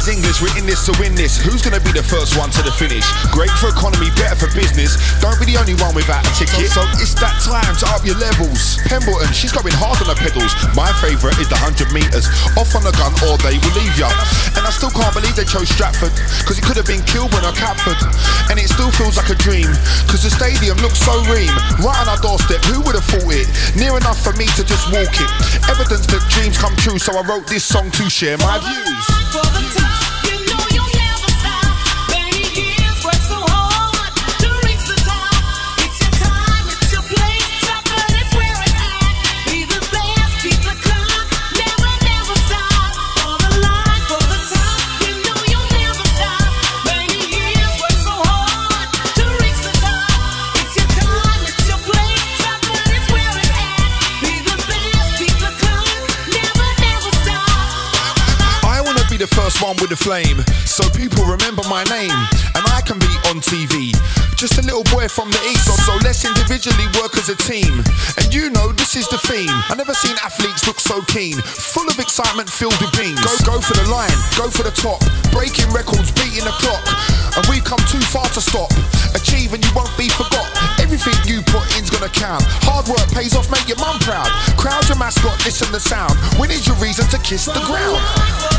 is English, we're in this to win this. Who's gonna be the first one to the finish? Great for economy, better for business. Don't be the only one without a ticket. So it's that time to up your levels. Pemberton, she's going hard on the pedals. My favourite is the 100 metres. Off on the gun or they will leave ya. And I still can't believe they chose Stratford, cause it could have been Kilburn or Catford. And it still feels like a dream, cause the stadium looks so ream. Right on our doorstep, who would have thought it? Near enough for me to just walk it. Evidence that dreams come true, so I wrote this song to share my views. For the top, you know you'll never stop. Many years work so hard to reach the top. It's your time, it's your place. Stratford is where it's at. Be the best, beat the clock. Never, never stop. For the line, for the top, you know you'll never stop. Many years work so hard to reach the top. It's your time, it's your place. Stratford is where it's at. Be the best, beat the clock. Never, never stop. I wanna be the first one with the flame, so people remember my name, and I can be on TV. Just a little boy from the east, so let's individually work as a team. And you know this is the theme. I never seen athletes look so keen, full of excitement, filled with beans. Go for the line, go for the top, breaking records, beating the clock. And we've come too far to stop. Achieve and you won't be forgot. Everything you put in's gonna count. Hard work pays off, make your mum proud. Crowd your mascot, listen the sound. When is your reason to kiss the ground?